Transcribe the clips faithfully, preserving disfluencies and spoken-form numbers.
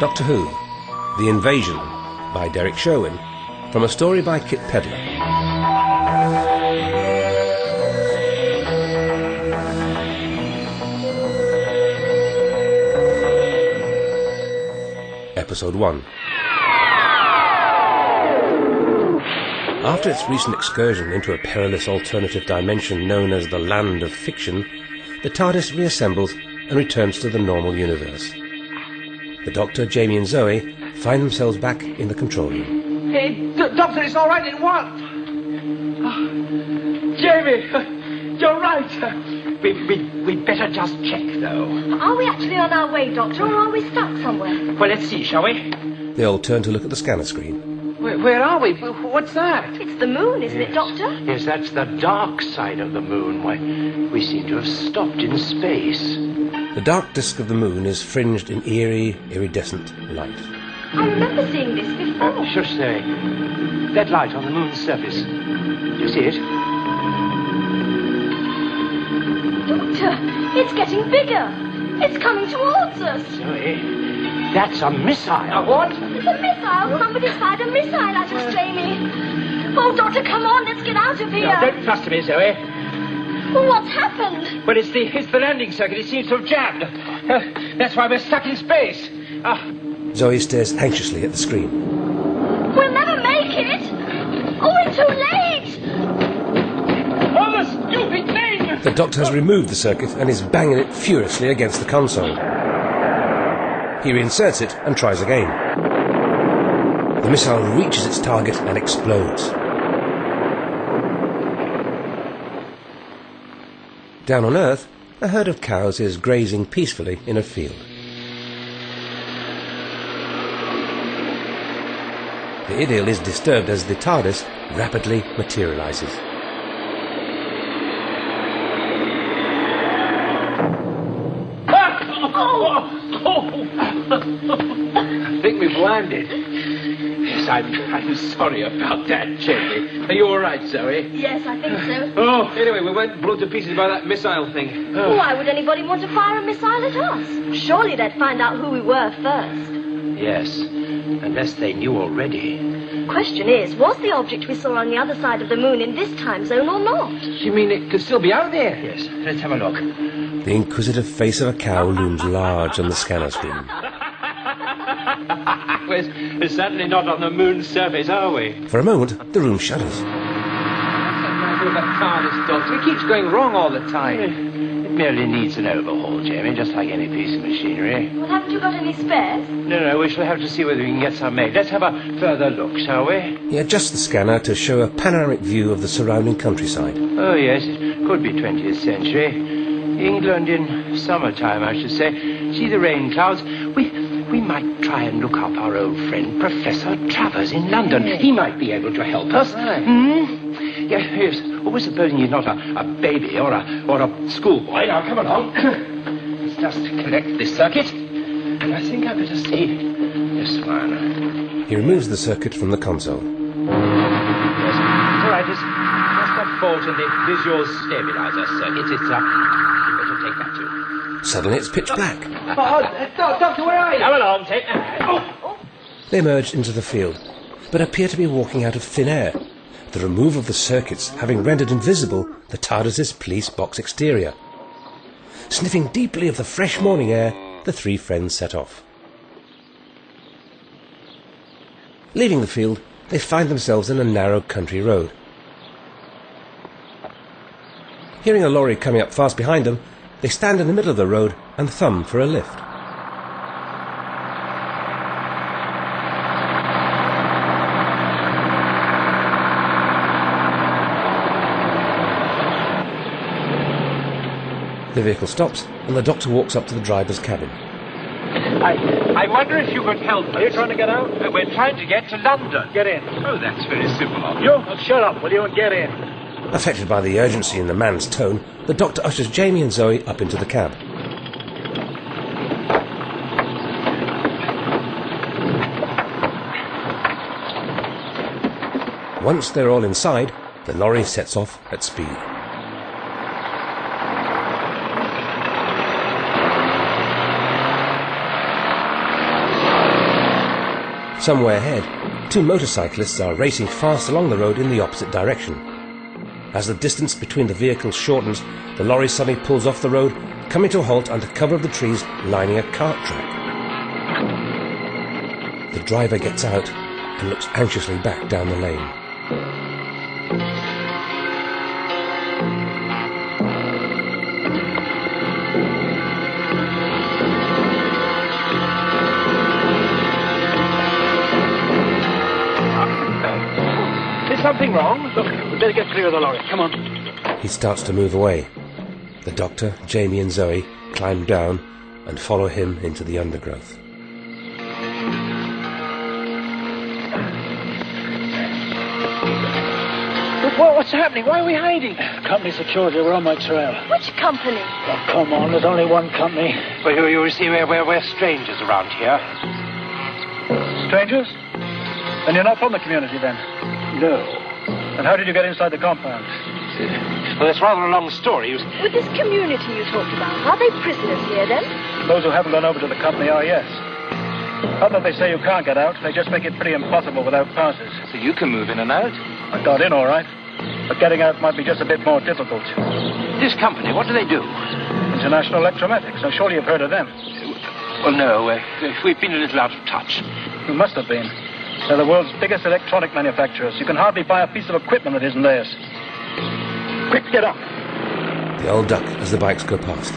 Doctor Who, The Invasion, by Derek Sherwin, from a story by Kit Pedler. Episode one. After its recent excursion into a perilous alternative dimension known as the Land of Fiction, the TARDIS reassembles and returns to the normal universe. The Doctor, Jamie and Zoe find themselves back in the control room. Hey, D- Doctor, it's all right in what? Oh, Jamie, you're right. We, we, we'd better just check, though. Are we actually on our way, Doctor, or are we stuck somewhere? Well, let's see, shall we? They all turn to look at the scanner screen. Where, where are we? What's that? It's the moon, isn't yes. it, Doctor? Yes, that's the dark side of the moon. Why, we seem to have stopped in space. The dark disk of the moon is fringed in eerie, iridescent light. I remember seeing this before. Uh, shush, say. That light on the moon's surface. Do you see it? Doctor, it's getting bigger. It's coming towards us. Zoe, that's a missile. A what? It's a missile. Somebody's fired a missile at us, Jamie. Oh, Doctor, come on, let's get out of here. No, don't trust me, Zoe. Well, what's happened? Well, it's the, it's the landing circuit. It seems to have jammed. Uh, that's why we're stuck in space. Ah. Zoe stares anxiously at the screen. We'll never make it. Oh, we're too late. Oh, the stupid thing! The Doctor has removed the circuit and is banging it furiously against the console. He reinserts it and tries again. The missile reaches its target and explodes. Down on Earth, a herd of cows is grazing peacefully in a field. The idyll is disturbed as the TARDIS rapidly materializes. I think we've landed. Yes, I'm, I'm sorry about that, Jamie. Are you all right, Zoe? Yes, I think so. Oh, anyway, we weren't blown to pieces by that missile thing. Oh. Why would anybody want to fire a missile at us? Surely they'd find out who we were first. Yes, unless they knew already. Question is, was the object we saw on the other side of the moon in this time zone or not? You mean it could still be out there? Yes, let's have a look. The inquisitive face of a cow looms large on the scanner screen. we're, we're certainly not on the moon's surface, are we? For a moment, the room shudders. That TARDIS, Doctor. It keeps going wrong all the time. It merely needs an overhaul, Jamie, just like any piece of machinery. Well, haven't you got any spares? No, no, we shall have to see whether we can get some made. Let's have a further look, shall we? He adjusts the scanner to show a panoramic view of the surrounding countryside. Oh, yes, it could be twentieth century. England in summertime, I should say. See the rain clouds? We we might try and look up our old friend, Professor Travers in London. He might be able to help us. Right. Hmm? Yes, yes. Always supposing he's not a, a baby or a or a schoolboy. Now, come along. Let's just connect this circuit. And I think I better see this one. He removes the circuit from the console. Yes, it's all right. It's just a fault in the visual stabilizer circuit. It's uh, you better take that too. Suddenly it's pitch black. Oh, oh, Doctor, where are you? Come along, take that. Oh. They emerge into the field, but appear to be walking out of thin air, the removal of the circuits having rendered invisible the TARDIS's police box exterior. Sniffing deeply of the fresh morning air, the three friends set off. Leaving the field, they find themselves in a narrow country road. Hearing a lorry coming up fast behind them, they stand in the middle of the road and thumb for a lift. The vehicle stops, and the Doctor walks up to the driver's cabin. I, I wonder if you could help us. Are you trying to get out? Uh, We're trying to get to London. Get in. Oh, that's very simple of you. You? Oh, shut up, will you, and get in. Affected by the urgency in the man's tone, the Doctor ushers Jamie and Zoe up into the cab. Once they're all inside, the lorry sets off at speed. Somewhere ahead, two motorcyclists are racing fast along the road in the opposite direction. As the distance between the vehicles shortens, the lorry suddenly pulls off the road, coming to a halt under cover of the trees lining a cart track. The driver gets out and looks anxiously back down the lane. Is something wrong? Look, we better get clear of the lorry. Come on. He starts to move away. The doctor, Jamie and Zoe climb down and follow him into the undergrowth. What, what's happening? Why are we hiding? Company security, we're on my trail. Which company? Oh, come on, there's only one company. Well, you, you see, we're, we're, we're strangers around here. Strangers? And you're not from the community, then? No. And how did you get inside the compound? Well, it's rather a long story. With this community you talked about, are they prisoners here then? Those who haven't gone over to the company are, yes. Not that they say you can't get out, they just make it pretty impossible without passes. So you can move in and out? I got in all right, but getting out might be just a bit more difficult. This company, what do they do? International Electromatics, I'm sure you've heard of them. Well, no, uh, we've been a little out of touch. You must have been. They're the world's biggest electronic manufacturers. You can hardly buy a piece of equipment that isn't theirs. Quick, get up. They all duck as the bikes go past.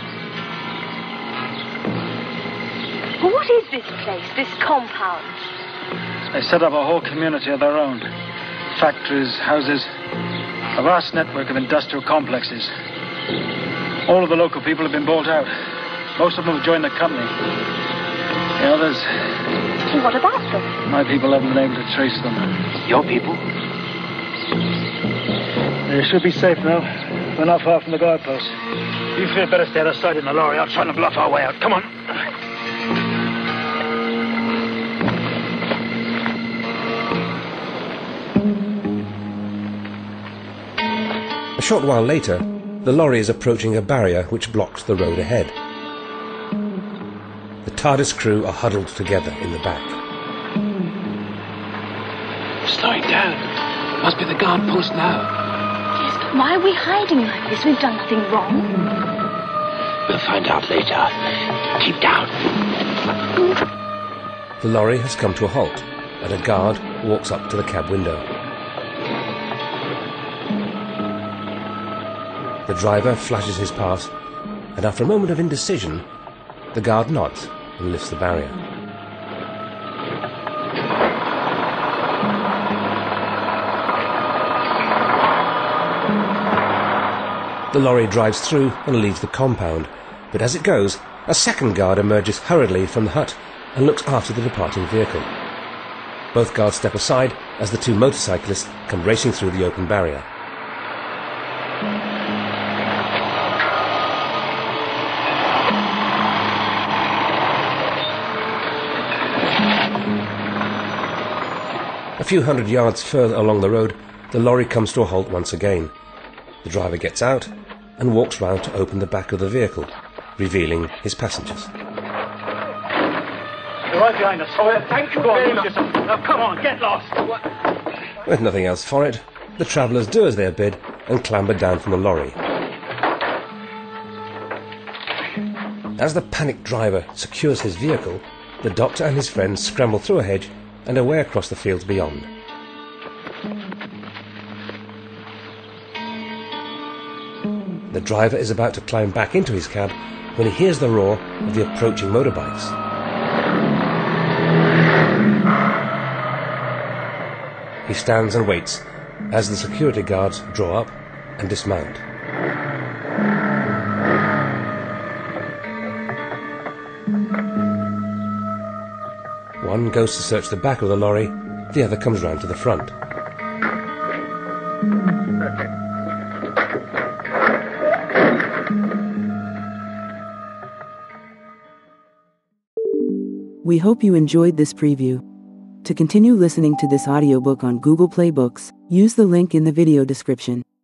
What is this place, this compound? They set up a whole community of their own. Factories, houses, a vast network of industrial complexes. All of the local people have been bought out. Most of them have joined the company. The others... And what about them? My people haven't been able to trace them. Your people? They should be safe now. We're not far from the guard post. You three had better stay out of sight in the lorry. I'll try to bluff our way out. Come on. A short while later, the lorry is approaching a barrier which blocks the road ahead. The TARDIS crew are huddled together in the back. Slowing down. Must be the guard post now. Yes, but why are we hiding like this? We've done nothing wrong. We'll find out later. Keep down. The lorry has come to a halt, and a guard walks up to the cab window. The driver flashes his pass, and after a moment of indecision, the guard nods and lifts the barrier. The lorry drives through and leaves the compound, but as it goes, a second guard emerges hurriedly from the hut and looks after the departing vehicle. Both guards step aside as the two motorcyclists come racing through the open barrier. A few hundred yards further along the road, the lorry comes to a halt once again. The driver gets out and walks round to open the back of the vehicle, revealing his passengers. You're right behind us. Oh, thank you very much. Now, come on, get lost. With nothing else for it, the travellers do as they are bid and clamber down from the lorry. As the panicked driver secures his vehicle, the doctor and his friends scramble through a hedge and away across the fields beyond. The driver is about to climb back into his cab when he hears the roar of the approaching motorbikes. He stands and waits as the security guards draw up and dismount. One goes to search the back of the lorry, the other comes round to the front. We hope you enjoyed this preview. To continue listening to this audiobook on Google Play Books, use the link in the video description.